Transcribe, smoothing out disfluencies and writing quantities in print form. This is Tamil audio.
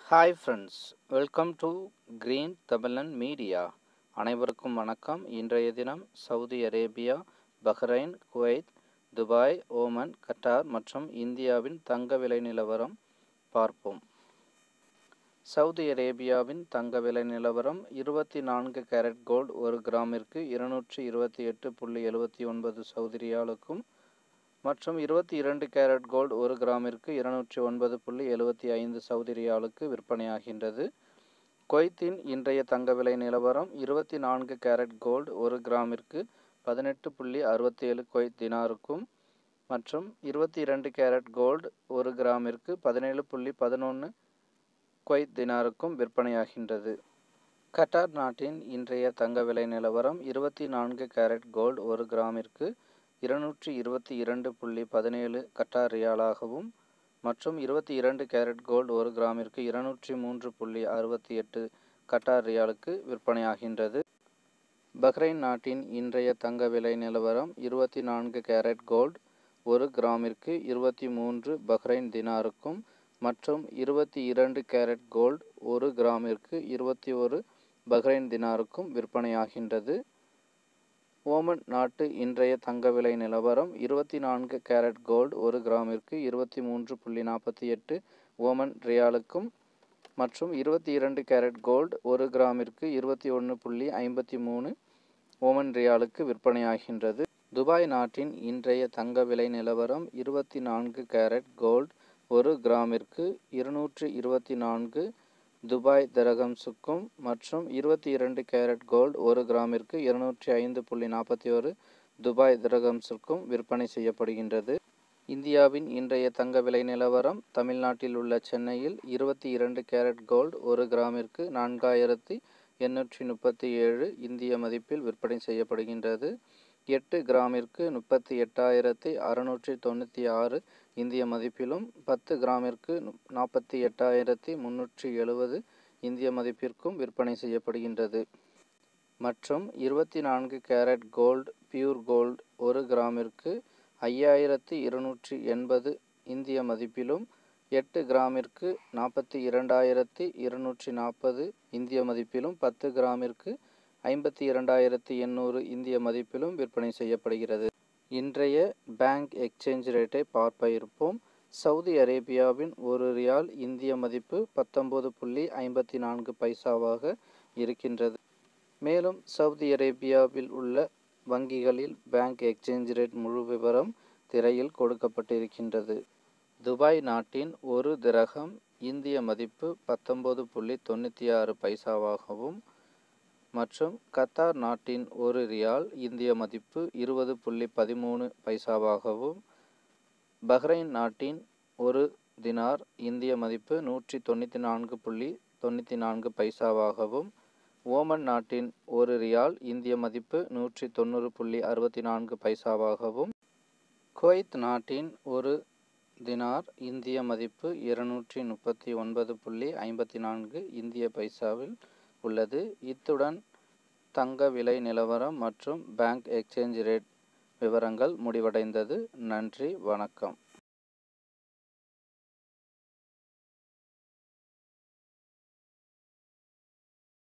Hi friends, welcome to green Tamizhan media. அனைவருக்கும் வணக்கம். இன்றைய தினம் Saudi Arabia, Bahrain, Kuwait, Dubai, Oman, Qatar மற்றும் இந்தியாவின் தங்க விலை நிலவரம் பார்ப்போம். சவுதி அரேபியாவின் தங்க விலை நிலவரம் 24 கேரட் கோல்டு 1 கிராமிற்கு 228.79 சவுதி ரியாலுக்கும் மற்றும் 22 கேரட் கோல்டு 1 கிராமிற்கு 209.75 சவுதி ரியாலுக்கு விற்பனையாகின்றது. குவைத்தின் இன்றைய தங்க விலை நிலவரம் 24 கேரட் கோல்டு 1 கிராமிற்கு 18.67 குவைத் தினாருக்கும் மற்றும் 22 கேரட் கோல்டு 1 கிராமிற்கு 17.11 குவைத் தினாருக்கும் விற்பனையாகின்றது. கட்டார் நாட்டின் இன்றைய தங்க விலை நிலவரம் 24 கேரட் கோல்டு 1 கிராமிற்கு 222.17 கட்டார் ரியாலாகவும் மற்றும் 22 கேரட் கோல்டு 1 கிராமிற்கு 203.68 கட்டார் ரியாலுக்கு விற்பனையாகின்றது. பஹ்ரைன் நாட்டின் இன்றைய தங்க விலை நிலவரம் 24 கேரட் கோல்டு 1 கிராமிற்கு 23 பஹ்ரைன் தினாருக்கும் மற்றும் 22 கேரட் கோல்டு 1 கிராமிற்கு 21 பஹ்ரைன் தினாருக்கும் விற்பனையாகின்றது. ஓமன் நாட்டு இன்றைய தங்க விலை நிலவரம் 24 கேரட் கோல்டு 1 கிராமிற்கு 23.48 ஓமன் ரியாலுக்கும் மற்றும் 22 கேரட் கோல்டு 1 கிராமிற்கு 21.53 ஓமன் ரியாலுக்கு விற்பனையாகின்றது. துபாய் நாட்டின் இன்றைய தங்க விலை நிலவரம் 24 கேரட் கோல்டு 1 கிராமிற்கு 224 துபாய் திரகம்ஸுக்கும் மற்றும் 22 கேரட் கோல்டு 1 கிராமிற்கு 205.41 துபாய் திரகம்ஸுக்கும் விற்பனை செய்யப்படுகின்றது. இந்தியாவின் இன்றைய தங்க விலை நிலவரம் தமிழ்நாட்டில் உள்ள சென்னையில் 22 கேரட் கோல்டு 1 கிராமிற்கு 4837 இந்திய மதிப்பில் விற்பனை செய்யப்படுகின்றது. 8 கிராமிற்கு 38,696 இந்திய மதிப்பிலும் 10 கிராமிற்கு 48,370 இந்திய மதிப்பிற்கும் விற்பனை செய்யப்படுகின்றது. மற்றும் 24 கேரட் கோல்டு பியூர் கோல்டு 1 கிராமிற்கு 5280 இந்திய மதிப்பிலும் 8 கிராமிற்கு 42,240 இந்திய மதிப்பிலும் 10 கிராமிற்கு 52,800 இந்திய மதிப்பிலும் விற்பனை செய்யப்படுகிறது. இன்றைய பேங்க் எக்ஸ்சேஞ்ச் ரேட்டை பார்ப்ப இருப்போம். சவுதி அரேபியாவின் ஒரு ரியால் இந்திய மதிப்பு 19.54 பைசாவாக இருக்கின்றது. மேலும் சவுதி அரேபியாவில் உள்ள வங்கிகளில் பேங்க் எக்ஸ்சேஞ்ச் ரேட் முழு விவரம் திரையில் கொடுக்கப்பட்டிருக்கின்றது. துபாய் நாட்டின் ஒரு திரகம் இந்திய மதிப்பு 19.96 பைசாவாகவும் மற்றும் கத்தார் நாட்டின் ஒரு ரியால் இந்திய மதிப்பு 20.13 பைசாவாகவும் பஹ்ரைன் நாட்டின் ஒரு தினார் இந்திய மதிப்பு 194.94 பைசாவாகவும் ஓமன் நாட்டின் ஒரு ரியால் இந்திய மதிப்பு 190.64 பைசாவாகவும் குவைத் நாட்டின் ஒரு தினார் இந்திய மதிப்பு 239.54 இந்திய பைசாவில் உள்ளது. இத்துடன் தங்க விலை நிலவரம் மற்றும் பேங்க் எக்ஸ்சேஞ்ச் ரேட் விவரங்கள் முடிவடைந்தது. நன்றி, வணக்கம்.